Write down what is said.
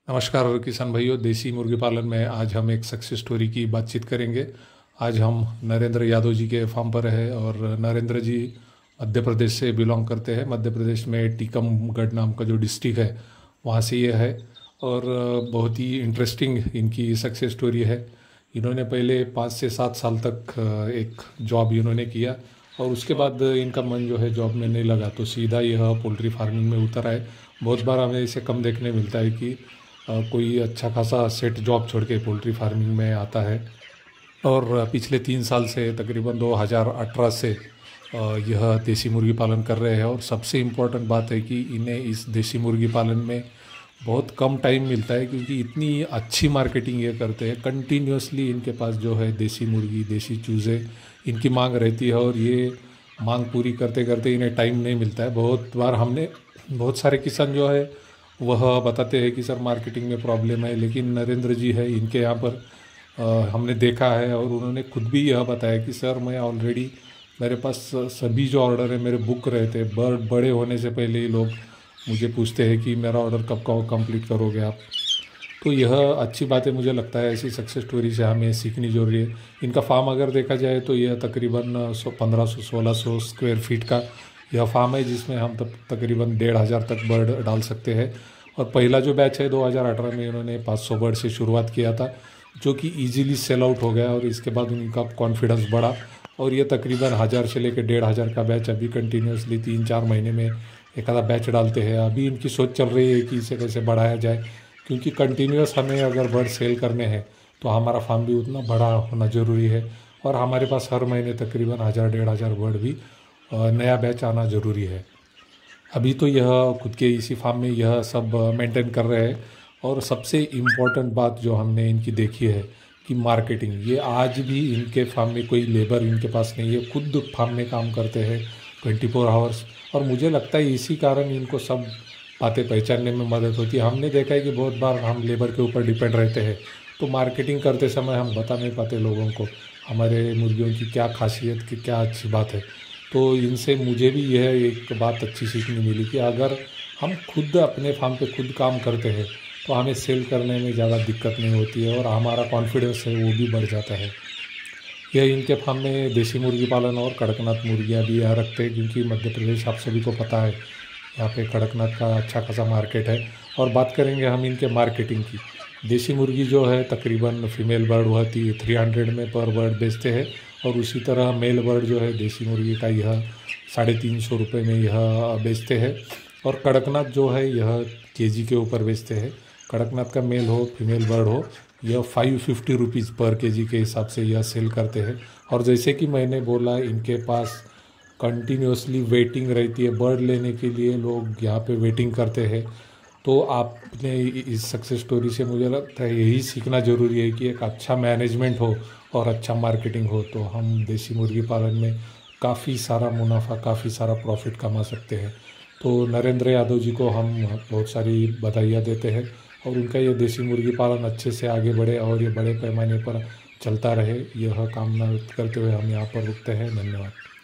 नमस्कार किसान भाइयों, देसी मुर्गी पालन में आज हम एक सक्सेस स्टोरी की बातचीत करेंगे। आज हम नरेंद्र यादव जी के फार्म पर है और नरेंद्र जी मध्य प्रदेश से बिलोंग करते हैं। मध्य प्रदेश में टीकमगढ़ नाम का जो डिस्ट्रिक्ट है वहाँ से ये है। और बहुत ही इंटरेस्टिंग इनकी सक्सेस स्टोरी है। इन्होंने पहले 5 से 7 साल तक एक जॉब इन्होंने किया और उसके बाद इनका मन जो है जॉब में नहीं लगा तो सीधा यह पोल्ट्री फार्मिंग में उतर आए। बहुत बार हमें इसे कम देखने मिलता है कि कोई अच्छा खासा सेट जॉब छोड़ के पोल्ट्री फार्मिंग में आता है। और पिछले 3 साल से तकरीबन 2018 से यह देसी मुर्गी पालन कर रहे हैं। और सबसे इम्पोर्टेंट बात है कि इन्हें इस देसी मुर्गी पालन में बहुत कम टाइम मिलता है, क्योंकि इतनी अच्छी मार्केटिंग ये करते हैं। कंटिन्यूसली इनके पास जो है देसी मुर्गी, देसी चूज़े इनकी मांग रहती है और ये मांग पूरी करते करते इन्हें टाइम नहीं मिलता है। बहुत बार हमने बहुत सारे किसान जो है वह बताते हैं कि सर मार्केटिंग में प्रॉब्लम है, लेकिन नरेंद्र जी है इनके यहाँ पर हमने देखा है और उन्होंने खुद भी यह बताया कि सर मैं ऑलरेडी मेरे पास सभी जो ऑर्डर है मेरे बुक रहते हैं। बड़े होने से पहले ही लोग मुझे पूछते हैं कि मेरा ऑर्डर कब का कंप्लीट करोगे आप। तो यह अच्छी बात है, मुझे लगता है ऐसी सक्सेस स्टोरी से हमें सीखनी जरूरी है। इनका फार्म अगर देखा जाए तो यह तकरीबन 1500-1600 स्क्वायर फीट का यह फार्म है, जिसमें हम तकरीबन 1500 तक बर्ड डाल सकते हैं। और पहला जो बैच है 2018 में इन्होंने 500 बर्ड से शुरुआत किया था, जो कि इजीली सेल आउट हो गया और इसके बाद उनका कॉन्फिडेंस बढ़ा और ये तकरीबन 1000 से लेकर 1500 का बैच अभी कंटिन्यूसली 3-4 महीने में एक आधा बैच डालते हैं। अभी इनकी सोच चल रही है कि इसे कैसे बढ़ाया जाए, क्योंकि कंटिन्यूस हमें अगर बर्ड सेल करने हैं तो हमारा फार्म भी उतना बड़ा होना ज़रूरी है और हमारे पास हर महीने तकरीबन 1000-1500 बर्ड भी नया बैच आना ज़रूरी है। अभी तो यह खुद के इसी फार्म में यह सब मेंटेन कर रहे हैं। और सबसे इम्पोर्टेंट बात जो हमने इनकी देखी है कि मार्केटिंग, ये आज भी इनके फार्म में कोई लेबर इनके पास नहीं है, खुद फार्म में काम करते हैं 24 आवर्स। और मुझे लगता है इसी कारण इनको सब बातें पहचानने में मदद होती है। हमने देखा है कि बहुत बार हम लेबर के ऊपर डिपेंड रहते हैं, तो मार्केटिंग करते समय हम बता नहीं पाते लोगों को हमारे मुर्गियों की क्या खासियत, की क्या अच्छी बात है। तो इनसे मुझे भी यह एक बात अच्छी सीखने मिली कि अगर हम खुद अपने फार्म पे खुद काम करते हैं तो हमें सेल करने में ज़्यादा दिक्कत नहीं होती है और हमारा कॉन्फिडेंस है वो भी बढ़ जाता है। यह इनके फार्म में देसी मुर्गी पालन और कड़कनाथ मुर्गियाँ भी यहाँ रखते हैं, क्योंकि मध्य प्रदेश आप सभी को पता है यहाँ पे कड़कनाथ का अच्छा खासा मार्केट है। और बात करेंगे हम इनके मार्केटिंग की। देसी मुर्गी जो है तकरीबन फीमेल बर्ड वह 300 में पर बर्ड बेचते हैं और उसी तरह मेल बर्ड जो है देसी मुर्गी का यह 350 रुपये में यह बेचते हैं। और कड़कनाथ जो है यह केजी के ऊपर बेचते हैं। कड़कनाथ का मेल हो फीमेल बर्ड हो यह 550 रुपीज़ पर केजी के हिसाब से यह सेल करते हैं। और जैसे कि मैंने बोला इनके पास कंटिन्यूसली वेटिंग रहती है बर्ड लेने के लिए, लोग यहाँ पे वेटिंग करते हैं। तो आपने इस सक्सेस स्टोरी से मुझे लगता है यही सीखना ज़रूरी है कि एक अच्छा मैनेजमेंट हो और अच्छा मार्केटिंग हो तो हम देसी मुर्गी पालन में काफ़ी सारा मुनाफा, काफ़ी सारा प्रॉफिट कमा सकते हैं। तो नरेंद्र यादव जी को हम बहुत सारी बधाइयाँ देते हैं और उनका ये देसी मुर्गी पालन अच्छे से आगे बढ़े और ये बड़े पैमाने पर चलता रहे, यह कामना करते हुए हम यहाँ पर रुकते हैं। धन्यवाद।